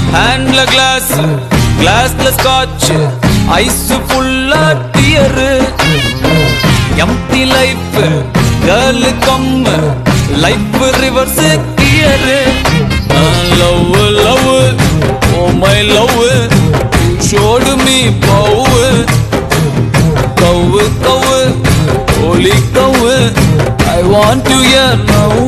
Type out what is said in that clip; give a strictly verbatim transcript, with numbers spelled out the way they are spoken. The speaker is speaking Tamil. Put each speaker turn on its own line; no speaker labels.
ஹேண்ட்ல கிளாஸ் கிளாஸ்ல ஸ்காட்ச் ஐஸ் ஃபுல்லா dear empty life girl come life reverse gear love love oh my love showed me பவு கவு கவு holy cow I want to hear now